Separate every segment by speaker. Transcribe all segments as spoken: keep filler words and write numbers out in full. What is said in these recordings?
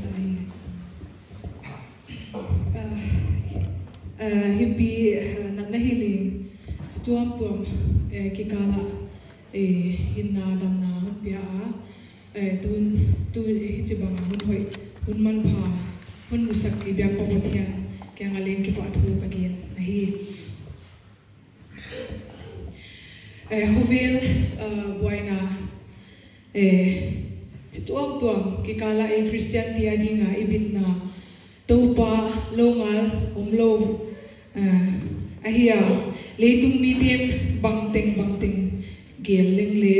Speaker 1: sani. Hibi nak nahiling situam tuam kikala hinna damna hunpia tun tu hijibang hun hoi hun man pha hun musak ibyak pabothian kaya ngaling ki pathu again nahi hovel buaina situam tuam kikala e Christian dia dinga ibitna topa longal omlo ahia leitung mitien bangteng bangteng geleng le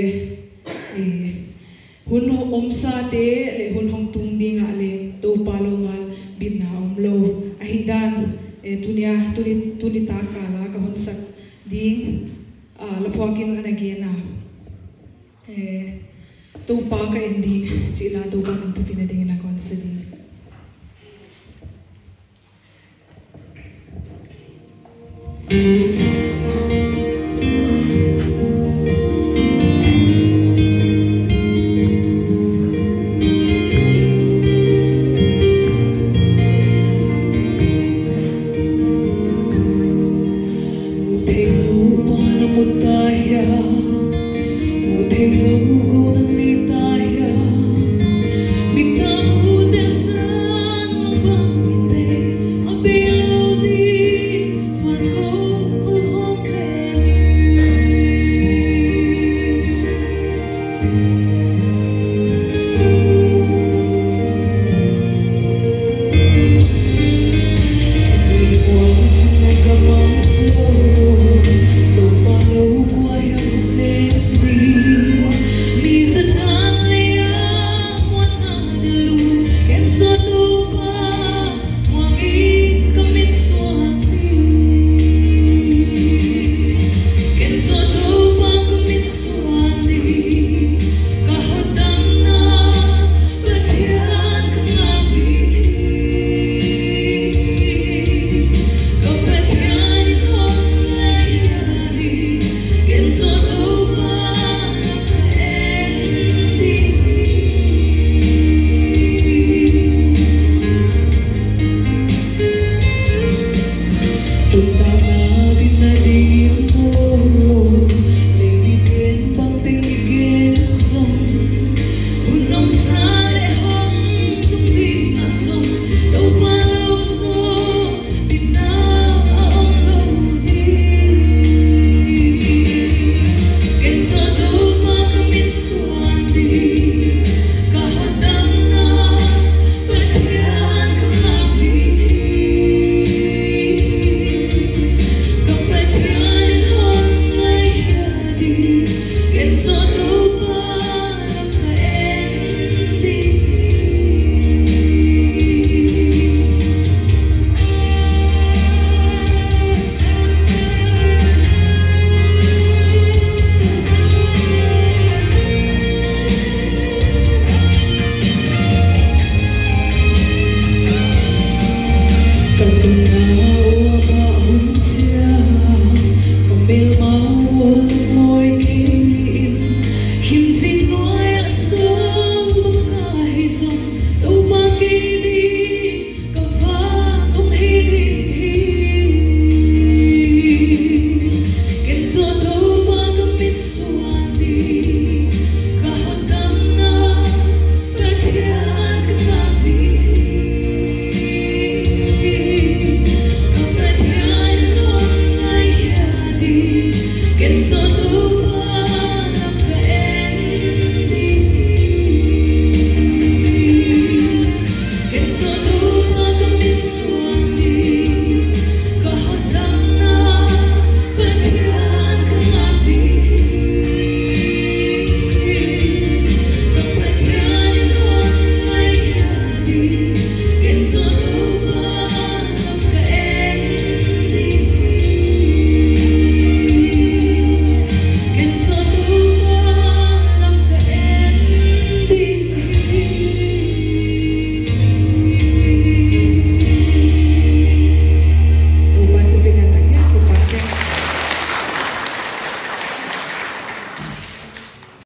Speaker 1: hun omsa te le hun hong tung dinga le topa longal binna omlo ahidan tunia tuni tuni takala ka honsak ding lapuakin anagena topa ka ending chila topa mintu pinading na konsedi Thank you.